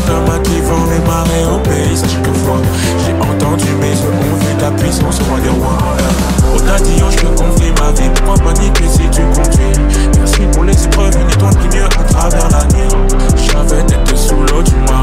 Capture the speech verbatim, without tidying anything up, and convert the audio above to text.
comme un qui vend les marées au pays. Sache que fois, j'ai entendu mes yeux ont vu ta puissance au roi des rois. Au tatillon, je te confie ma vie. Pourquoi paniquer si tu conduis? Merci pour les épreuves, une étoile qui mieux à travers la nuit. J'avais tête sous l'eau, tu m'as